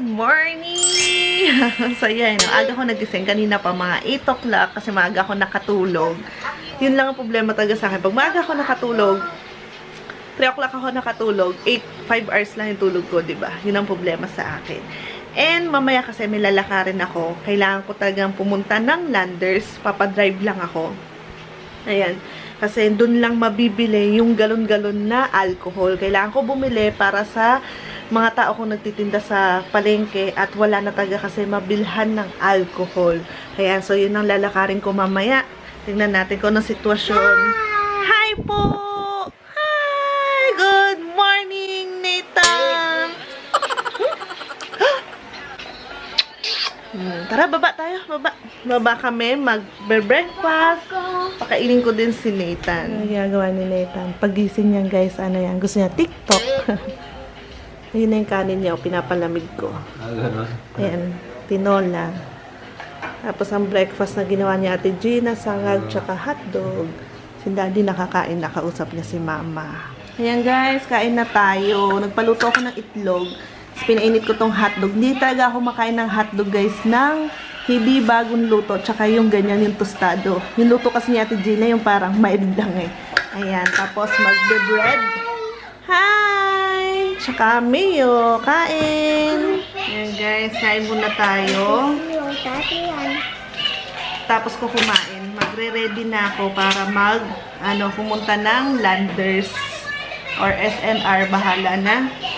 morning! So yan, aga ko nagising. Kanina pa mga 8 o'clock kasi maaga ako nakatulog. Yun lang ang problema talaga sa akin. Pag maaga ako nakatulog, 3 o'clock ako nakatulog, 5 hours lang yung tulog ko, diba? Yun ang problema sa akin. And mamaya kasi may lalakarin ako. Kailangan ko talagang pumunta ng Landers. Papadrive lang ako. Ayan. Kasi dun lang mabibili yung galon-galon na alcohol. Kailangan ko bumili para sa mga tao kong nagtitinda sa palengke at wala na talaga kasi mabilhan ng alcohol. Kaya so yun ang lalakarin ko mamaya. Tingnan natin kung anong sitwasyon. Hi po! Hi! Good morning, Nathan! Tara, baba tayo. Baba kami. Mag-breakfast. Pakainin ko din si Nathan. Ano ginagawa ni Nathan? Pagising niya, guys, ano yan? Gusto niya TikTok. Ayun na yung kanin niya. Pinapalamig ko. Ayan. Tinola. Tapos ang breakfast na ginawa niya Ate Gina, sangag, tsaka hotdog. Si Daddy nakakain. Nakausap niya si Mama. Ayan, guys. Kain na tayo. Nagpaluto ako ng itlog. Pinainit ko tong hotdog. Hindi talaga ako makain ng hotdog, guys, ng hindi bagong luto. Tsaka yung ganyan, yung tostado. Yung luto kasi ni Ate Gina, yung parang mild lang eh. Ayan. Tapos magbe-bread. Hi! Tsaka mayo. Kain! Ayan, guys. Kain muna tayo. Tapos ko kumain. Magre-ready na ako para pumunta ng Landers or SNR. Bahala na.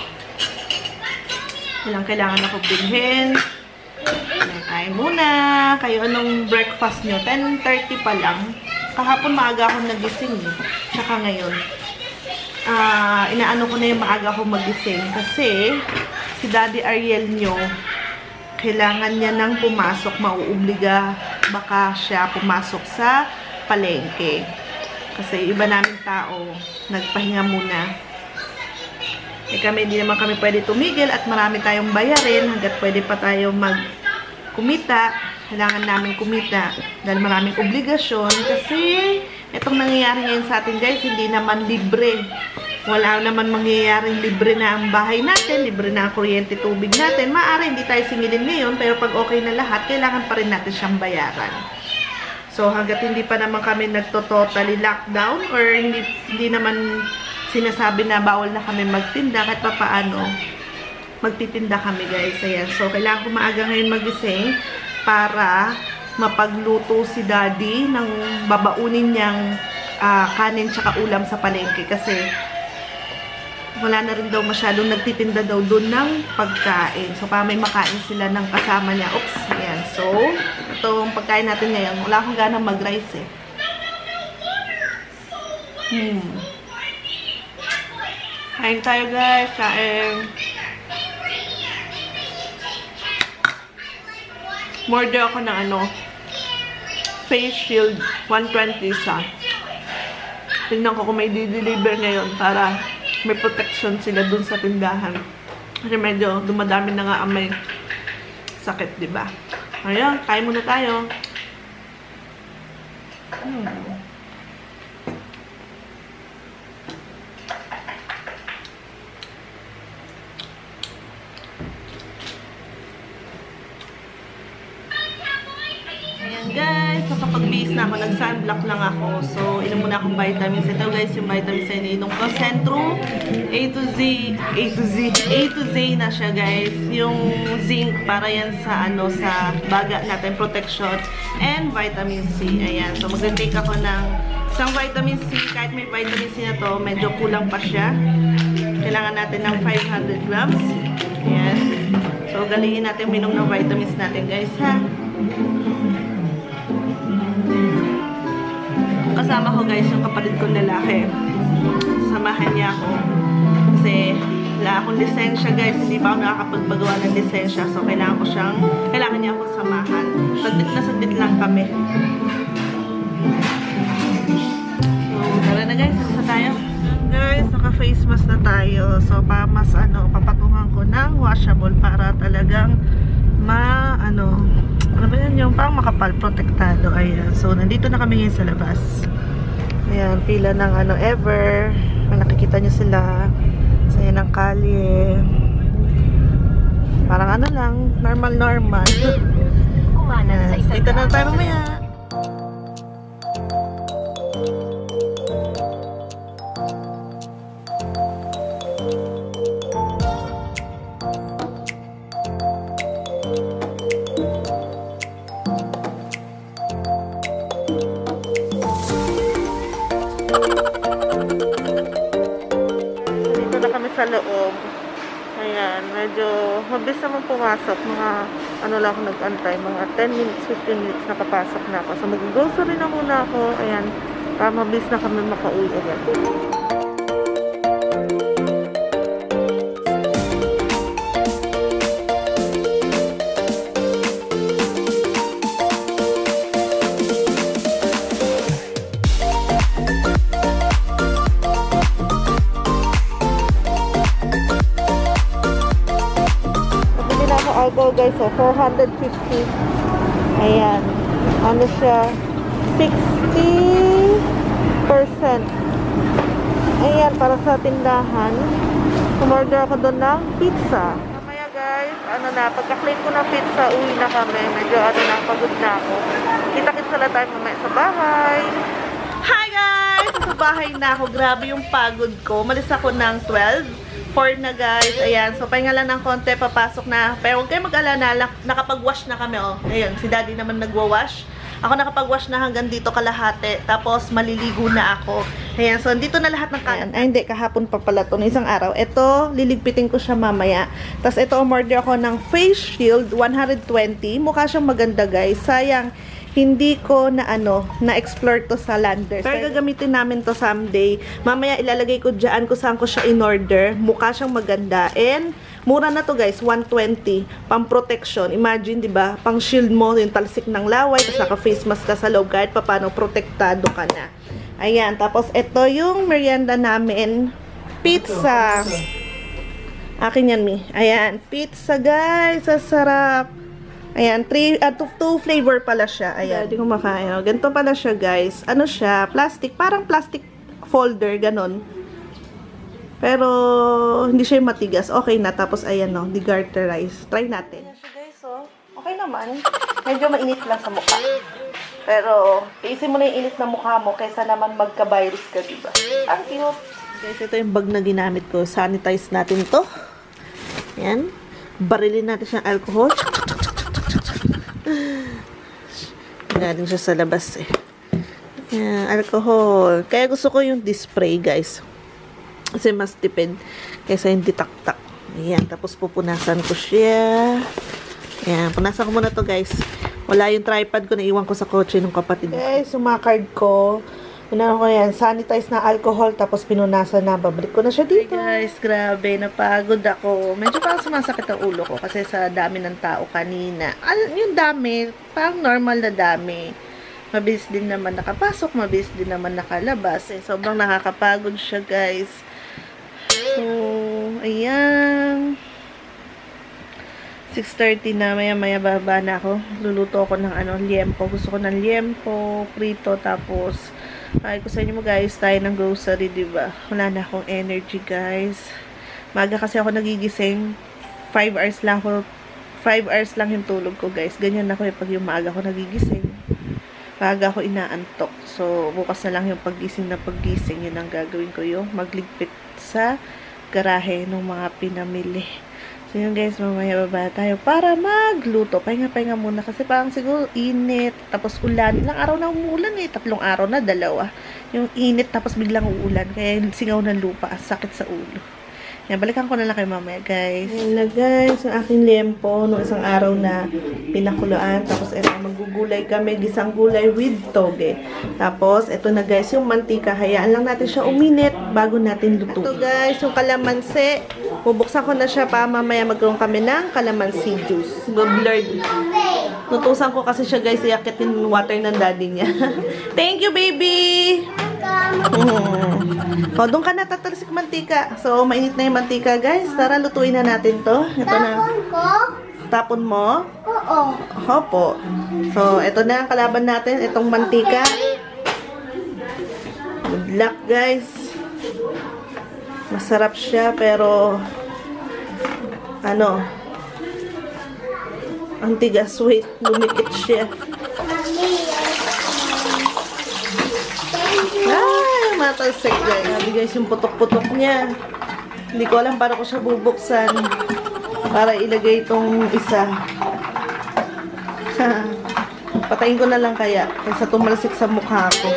Ilang kailangan ako bilhin. Kain muna. Kayo, anong breakfast nyo? 10:30 pa lang. Kahapon maaga akong nagising eh. Tsaka ngayon. Inaano ko na yung maaga akong magising. Kasi, si Daddy Ariel nyo, kailangan niya nang pumasok. Mauobliga baka siya pumasok sa palengke. Kasi iba namin tao, nagpahinga muna. Eh kami, hindi naman kami pwede tumigil at marami tayong bayarin hanggat pwede pa tayo kumita. Kailangan namin kumita dahil maraming obligasyon kasi itong nangyayari ngayon sa atin, guys, hindi naman libre. Wala naman mangyayaring libre na ang bahay natin, libre na ang kuryente, tubig natin. Maaari hindi tayo singilin ngayon pero pag okay na lahat, kailangan pa rin natin siyang bayaran. So hanggat hindi pa naman kami nagto-totally lockdown or hindi naman sinasabi na bawal na kami magtinda, kahit pa paano magtitinda kami, guys. Ayan. So, kailangan ko maaga ngayon magising para mapagluto si Daddy ng babaunin niyang kanin tsaka ulam sa palengke kasi wala na rin daw masyadong nagtitinda daw doon ng pagkain. So, para may makain sila ng kasama niya. Oops! Ayan. So, itong pagkain natin ngayon, wala akong ganang mag-rice eh. Kain tayo, guys. Kain. Order ako ng face shield 120 isa. Tingnan ko kung may di-deliver ngayon para may protection sila dun sa tindahan. Kasi medyo dumadami na nga ang may sakit, diba? Ayan, kain muna tayo. Guys, nakapag-base na ako, nag-sunblock lang ako. So, inom muna akong vitamins. Ito, guys, yung vitamins na ininom ko. Centrum, A to Z na siya, guys. Yung zinc, para yan sa, sa baga natin, protection, and vitamin C. Ayan. So, mag-take ako ng isang vitamin C. Kahit may vitamin C na to, medyo kulang pa siya. Kailangan natin ng 500 grams. Ayan. So, galingin natin minom ng vitamins natin, guys, ha? Kasama ko, guys, yung kapatid kong lalaki. Samahan niya ako. Kasi wala akong lisensya, guys. Hindi pa ako nakakapagpagawa ng lisensya. So, kailangan niya akong samahan. Saglit lang kami. So, tara na, guys. Saan tayo? Guys, naka-face mask na tayo. So, papatungan ko ng washable para talagang ano ba yan, yung pang makapal, protektado. Ayan. So, nandito na kami ngayon sa labas. Ayan, pila ng ever. Nakikita nyo sila. Sa yan ang kalye. Parang ano lang, normal. Kita na tayo mamaya. Dito na kami sa loob. Ayan, medyo mabilis naman pumasok. Mga ano lang ako nag-antay, mga 10 minutes, 15 minutes nakapasok na ako. So mag-grocery na muna ako. Ayan, para mabilis na kami makauwi agad. Alcohol guys, so 450. Ayan, ano siya, 60%. Ayan, para sa tindahan. Umorder ako doon ng pizza. Mamaya guys, ano na, pagka-claim ko ng pizza, uwi na kami. Medyo ano na, pagod na ako. Kita-kits na tayo mamaya sa bahay. Hi guys! Sa bahay na ako. Grabe yung pagod ko. Malis ako ng 12. 4 na guys. Ayan. So, pahinga lang ng konti. Papasok na. Pero huwag kayo mag-alala. Nakapag-wash na kami. Oh. Ayun. Si daddy naman nagwa-wash. Ako nakapag-wash na hanggang dito kalahati. Tapos, maliligo na ako. Ayan. So, dito na lahat ng kain. Ay, hindi. Kahapon pa pala ito. Isang araw. Ito, liligpitin ko siya mamaya. Tapos, ito, umorder ako ng face shield. 120. Mukha siyang maganda guys. Sayang. Hindi ko na-explore to sa Landers. Pero gagamitin namin to someday. Mamaya ilalagay ko dyan kung saan ko siya in-order. Mukha siyang maganda. And, mura na to guys, 120. Pang-protection. Imagine, di ba? Pang-shield mo, yung talsik ng laway, tapos naka-face mask ka sa loob, kahit paano, protektado ka na. Ayan, tapos ito yung merienda namin. Pizza. Akin yan, Mi. Ayan, pizza guys. Sasarap. Ayan, 2 flavor pala siya. Ayan, hindi ko makain. Ganito pala siya, guys. Ano siya? Plastic. Parang plastic folder, ganon. Pero, hindi siya matigas. Okay na. Tapos, ayan, no. Degarterize. Try natin. Ayan siya, guys, oh. Okay naman. Medyo mainit lang sa mukha. Pero, iisin mo na yung init na mukha mo kaysa naman magka-virus ka, diba? Ang cute. Guys, ito yung bag na ginamit ko. Sanitize natin to. Ayan. Barilin natin siyang alcohol. Galing siya sa labas eh. Ayan, alcohol. Kaya gusto ko yung display guys. Kasi mas tipid. Kaysa hindi tak-tak. Ayan, tapos pupunasan ko siya. Ayan, punasan ko muna to guys. Wala yung tripod ko, naiwan ko sa kotse ng kapatid. Guys, yung mga card ko. Ano ko yan, sanitize na alcohol, tapos pinunasan na, babalik ko na siya dito. Hey guys, grabe, napagod ako. Medyo parang sumasakit ang ulo ko kasi sa dami ng tao kanina. Yung dami, parang normal na dami. Mabilis din naman nakapasok, mabilis din naman nakalabas. Sobrang nakakapagod siya guys. So, ayan. 6:30 na, maya-maya baba na ako. Luluto ako ng liempo. Gusto ko ng liempo, prito, tapos ay ko sa inyo mo guys, tayo ng grocery, diba? Wala na akong energy guys. Maga kasi ako nagigising. 5 hours lang yung tulog ko guys. Ganyan ako pag yung maaga ako nagigising. Maaga ako inaantok. So, bukas na lang yung paggising na paggising. Yun ang gagawin ko, yung magligpit sa garahe ng mga pinamili. So yun guys, mamaya baba tayo para magluto. Pahinga-pahinga muna kasi parang siguro init, tapos ulan. Ilang araw na umuulan eh, 3 araw na, 2. Yung init tapos biglang uulan, kaya singaw ng lupa, sakit sa ulo. Yan, balikan ko na lang kayo mamaya guys. Yan na guys, yung aking liempo nung isang araw na pinakuluan. Tapos eto, magugulay kami, gisang gulay with toge. Tapos eto na guys, yung mantika. Hayaan lang natin siya uminit bago natin lutuin. Ito guys, yung kalamansi. Bubuksan ko na siya para mamaya magkaroon kami ng kalamansi juice. Blurred. Nutusan ko kasi siya guys, iakitin yung water ng daddy niya. Thank you baby! O, doon ka na tatalisik mantika. So, mainit na yung mantika, guys. Tara, lutuin na natin to. Ito na. Tapon ko? Tapon mo? Oo. Opo. So, ito na ang kalaban natin. Itong mantika. Good luck, guys. Masarap siya, pero Ang tigas, wait. Lumikit siya. Ay, matalsik guys. Sabi guys, yung putok-putok niya. Hindi ko alam para ko siya bubuksan. Para ilagay itong isa. Patayin ko na lang kaya. Kaysa tumalsik sa mukha ko.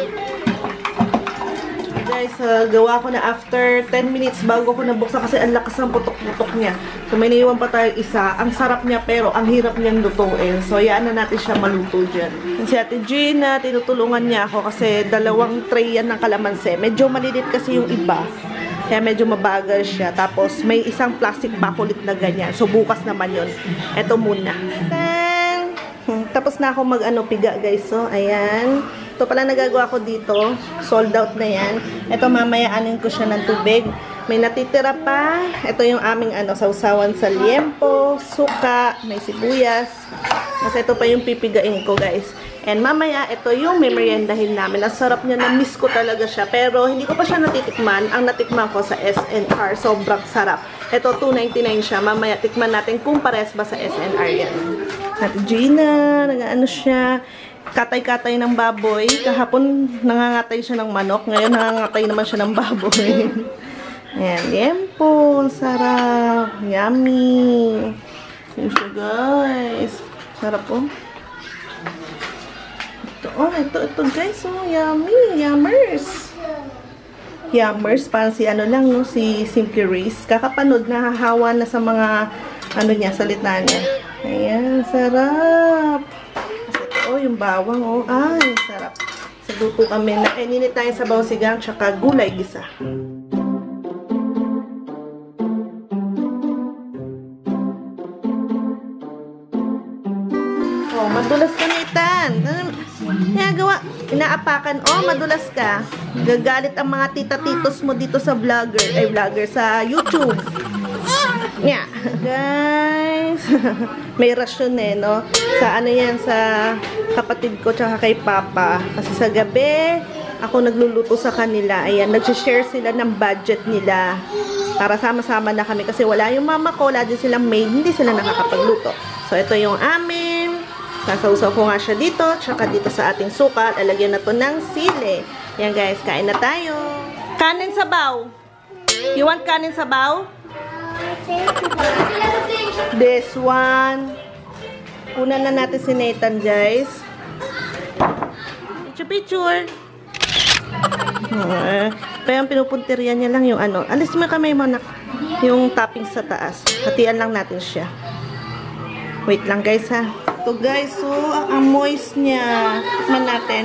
Guys, gawa ko na after 10 minutes bago ko nabuksan kasi ang lakas ng putok-putok niya. So, may naiwan pa tayo isa. Ang sarap niya pero ang hirap niyang lutuin. So, hayaan na natin siya maluto dyan. Si Ate Gina, tinutulungan niya ako kasi 2 tray yan ng kalamansi. Medyo malilit kasi yung iba. Kaya medyo mabagal siya. Tapos, may isang plastic bakulit na ganyan. So, bukas naman yun. Ito muna. Tapos na ako piga guys. So, ayan. Ito pala nagagawa ko dito. Sold out na yan. Ito mamaya anin ko siya ng tubig. May natitira pa. Ito yung aming sausawan sa liempo, suka, may sibuyas. Kasi ito pa yung pipigain ko guys. And mamaya ito yung meriendahin namin. Ang sarap niya, na-miss ko talaga siya. Pero hindi ko pa siya natitikman. Ang natikman ko sa SNR. Sobrang sarap. Ito 2.99 siya. Mamaya tikman natin kung pares ba sa SNR yan. Ate Gina, nag-ano siya. Katay-katay ng baboy. Kahapon, nangangatay siya ng manok. Ngayon, nangangatay naman siya ng baboy. Ayan, liempo. Sarap. Yummy. Yun siya, guys. Sarap, oh. Ito, guys. Oh, yummy. Yummers. Yummers. Parang si lang, no? Si Simply Race. Kakapanood, nahahawa na sa mga, niya, salita niya. Ayan, sarap. Oh, yung bawang, oh. Ay, sarap. Sa luto kami. Nakainit tayo sa bawsigang tsaka gulay gisa. Oh, madulas ka, Nathan. Gawa. Inaapakan. Oh, madulas ka. Gagalit ang mga tita-titos mo dito sa vlogger, sa YouTube. Yeah. Guys, may rasyon no? Sa yan, sa kapatid ko tsaka kay Papa. Kasi sa gabi, ako nagluluto sa kanila. Ayan, nag-share sila ng budget nila. Para sama-sama na kami. Kasi wala yung mama ko, wala din silang maid, hindi sila nakakapagluto. So, ito yung amin. Sasawsaw ko nga siya dito, tsaka dito sa ating suka. Alagyan na to ng sili. Yan guys, kain na tayo. Kanin sabaw. You want kanin sabaw? This one. Kunan na natin si Nathan, guys. Picture. Kaya ang pinupunterian niya lang yung alis mo kamay mo na yung toppings sa taas. Hatian lang natin siya. Wait lang, guys, ha. Ito, guys, so, ang moist niya. Tikman natin.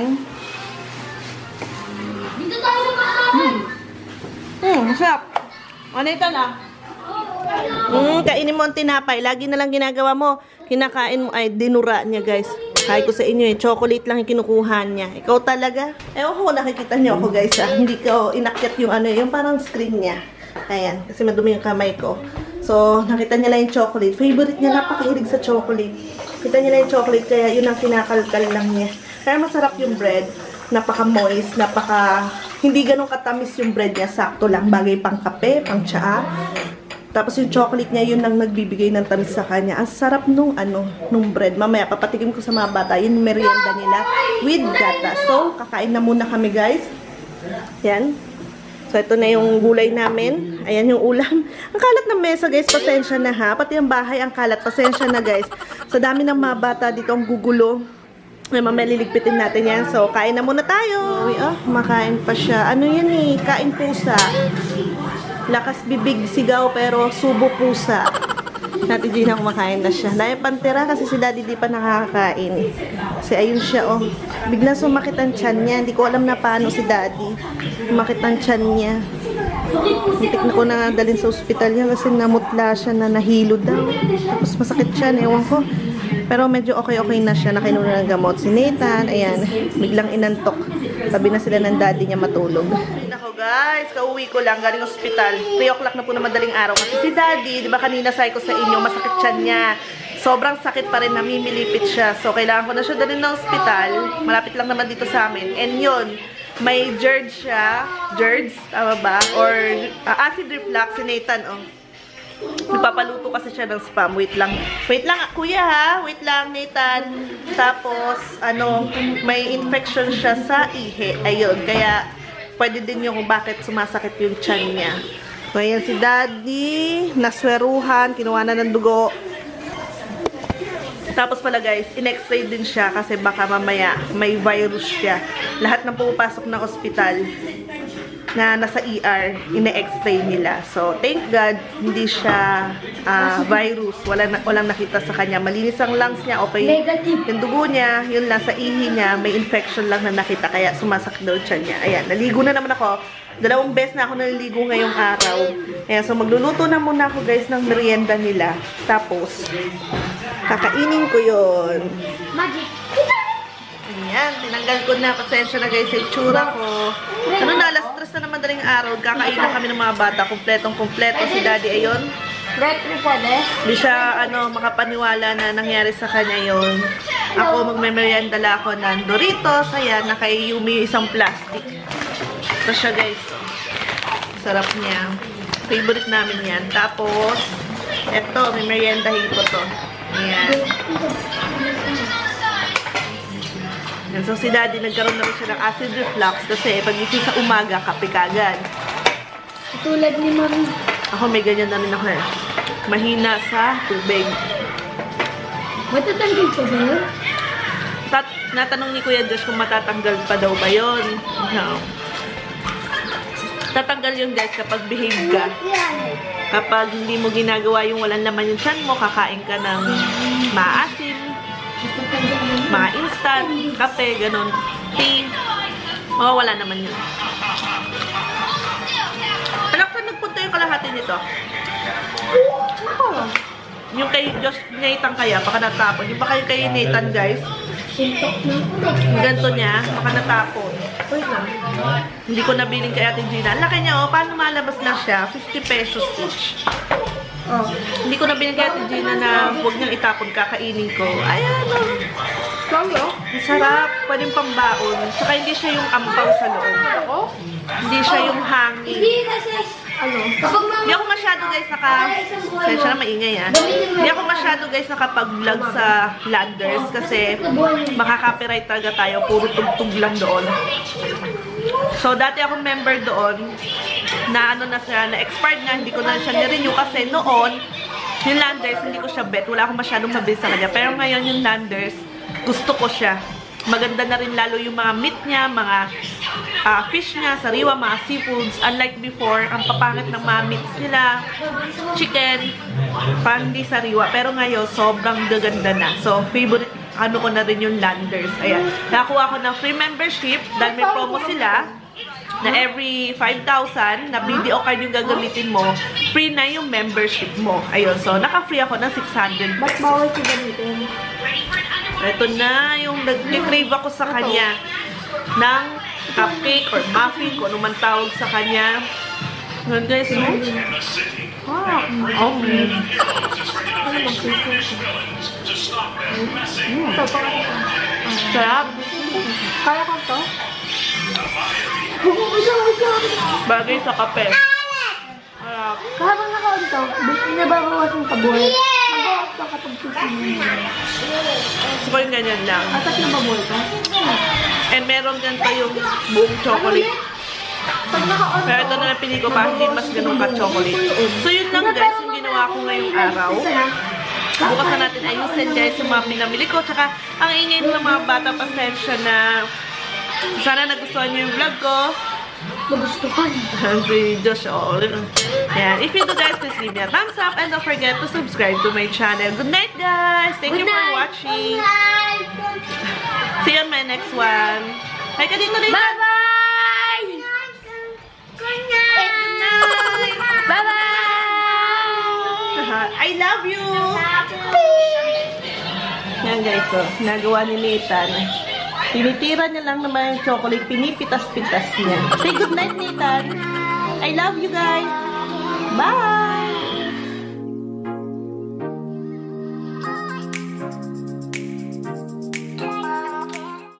Masarap. Nathan, kainin mo ang tinapay. Lagi na lang ginagawa mo. Kinakain mo, ay dinura niya guys. Kaya ko sa inyo chocolate lang yung kinukuha niya. Ikaw talaga. Ewan ko, nakikita niyo ako guys Hindi ko inakyat yung yung parang screen niya. Ayan, kasi madumi yung kamay ko. So, nakita niya lang yung chocolate. Favorite niya, napakahilig sa chocolate. Kita niya lang yung chocolate, kaya yun ang kinakalkal lang niya. Kaya masarap yung bread. Napaka-moist, hindi ganun katamis yung bread niya. Sakto lang, bagay pang kape, pang tsaa. Tapos yung chocolate niya, yun ang nagbibigay ng tamis sa kanya. Ang sarap nung bread. Mamaya, papatikim ko sa mga bata. Yun yung merienda nila with gata. So, kakain na muna kami, guys. Yan. So, ito na yung gulay namin. Ayan yung ulam. Ang kalat ng mesa, guys. Pasensya na, ha. Pati yung bahay, ang kalat. Pasensya na, guys. Sa dami ng mga bata dito, ang gugulo. Ay, mamaya liligpitin natin yan. So, kain na muna tayo. Uy, makain pa siya. Ano yan eh? Kain pusa. Lakas bibig sigaw pero subo pusa. Ate Gina kumakain na siya. Dahil pantera kasi si Daddy di pa nakakakain. Kasi ayun siya Biglang sumakit ang tiyan niya. Hindi ko alam na paano si Daddy. Sumakit ang tiyan niya. Muntik na ko na dalhin sa ospital niya kasi namutla siya na nahilo daw. Tapos masakit siya. Ewan ko. Pero medyo okay na siya. Nakinuha ng gamot. Si Nathan, ayan, biglang inantok. Tabi na sila ng Daddy niya matulog. Nako guys, kauwi ko lang galing ospital. 3 o'clock na po na madaling araw. Kasi si Daddy, di ba kanina say ko sa inyo, masakit siya niya. Sobrang sakit pa rin, namimilipit siya. So, kailangan ko na siya dalhin ng ospital. Malapit lang naman dito sa amin. And yun, may GERD siya. GERD, tama ba? Or acid reflux si Nathan, Nagpapaluto kasi siya ng spam. Wait lang. Wait lang, kuya ha. Wait lang, Nathan. Tapos, may infection siya sa ihi. Ayun, kaya pwede din yung bakit sumasakit yung tiyan niya. So, ayan si Daddy. Nasweruhan. Kinuha na ng dugo. Tapos pala guys, in-x-ray din siya kasi baka mamaya may virus siya. Lahat ng pumapasok ng ospital na nasa ER, ine-x-ray nila. So, thank God, hindi siya virus. Walang nakita sa kanya. Malinis ang lungs niya, okay. Yung dugo niya, yun lang, sa ihi niya, may infection lang na nakita. Kaya sumasakit daw siya niya. Ayan, naligo na naman ako. 2 beses na ako naliligo ngayong araw. Ayan, so magluluto na muna ako guys ng merienda nila. Tapos, kakainin ko yun. Magic. Ayan, tinanggal ko na. Pasensya na guys sa itsura ko. Na, alas 3 na naman daling araw. Kakain na kami ng mga bata. Kompletong-kompleto. Si Daddy, ayun. Hindi siya, makapaniwala na nangyari sa kanya yun. Ako, magme-merienda lang ako ng Doritos. Ayan, na kay Yumi isang plastic. Ito siya guys. Sarap niya. Favorite namin yan. Tapos, eto, may merienda hito to. Ayan. So, si Daddy, nagkaroon na rin siya ng acid reflux kasi pagising sa umaga, kape kagad. Tulad ni Mami. Ako, may ganyan na rin ako eh. Mahina sa tubig. Matatanggal pa ba yun? Natanong ni Kuya Josh kung matatanggal pa daw ba yun. No. Tatanggal yun guys kapag behave ka. Kapag hindi mo ginagawa yung walang laman yung tiyan mo, kakain ka ng maasim, mga instant, kape, ganun, tea. Wala naman yun. Anak, saan nagpunta yung kalahati nito? Yung kay Josh Nathan kaya, baka natapon. Yung baka yung kay Nathan guys, ganito niya, baka natapon. Hindi ko nabiling kay Ate Gina. Laki niya, paano malabas na siya? 50 pesos each. Hindi ko nabiling kay Ate Gina na huwag niyang itapon, kakainin ko. Ayan, sarap. Pwedeng pambaon. Saka hindi siya yung ampaw sa loob. Hindi siya yung hangin. Hindi kasi, Hindi ako masyado guys Sensya na maingay Hindi ako masyado guys nakapag-vlog sa Landers kasi makaka-copyright talaga tayo. Puro tugtog lang doon. So, dati akong member doon na na siya, na-expired na. Hindi ko na siya nirenew kasi noon, yung Landers, hindi ko siya bet. Wala akong masyadong mabilis sa kanya. Pero ngayon yung Landers, gusto ko siya. Maganda na rin lalo yung mga meat niya, mga fish niya, sariwa, mga seafoods. Unlike before, ang papangit ng mga meats nila, chicken, parang hindi sariwa. Pero ngayon, sobrang gaganda na. So, favorite ko na rin yung Landers. Ayan. Nakakuha ko ng free membership dahil may promo sila na every 5,000 na video card yung gagamitin mo, free na yung membership mo. Ayun. So, naka-free ako ng 600 pesos. ba't bawal ko gamitin? Ito na yung nag-crave ako sa kanya ng cupcake or muffin, kung ano man tawag sa kanya. Ngayon guys, sarap. Kaya ko to? Bagay sa kape. Sarap. Habang nakaunto, nababawas yung taboy. Mabawas pa kapag susunod. Gusto ko yung ganyan lang. Atat na baboy ka? And meron din pa yung buong chocolate. Pag nakaunto, Pero ito na lang pili ko pa, hindi mas ganun ka chocolate. So yun lang guys, yung ginawa ko ngayong araw. Bukas na natin ayusin guys yung mga pinamili ko. Tsaka ang ingay ng mga bata, pasensya na. Sana nagustuhan nyo yung vlog ko. magustuhan. Si Josh, yeah. If you do guys, please give me a thumbs up and don't forget to subscribe to my channel. Good night guys! Thank you for watching. See you on my next one. Hi ka dito dito. Bye-bye! Good night! Bye-bye! I love you! Yan guys, so, nagawa ni Nathan. Tinitira niya lang naman yung chocolate, pinipitas-pitas niya. Say good night, Nathan! I love you guys! Bye!